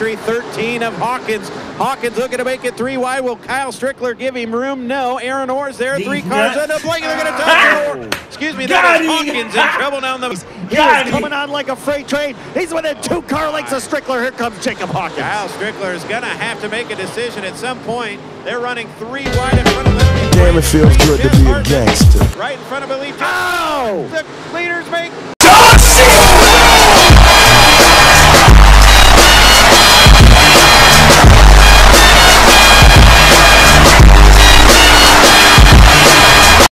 entry 13 of Hawkins. Hawkins looking to make it 3 wide. Will Kyle Strickler give him room? No. Aaron Orr's there. 3 cars end up playing. They're going to touch it. Excuse me. That is Hawkins in trouble down the. He is coming on like a freight train. He's within 2 car lengths of Strickler. Here comes Jacob Hawkins. Kyle Strickler is going to have to make a decision at some point. They're running 3 wide in front of them. Damn, it feels good to be a gangster. Right in front of Elite. Oh! The leaders make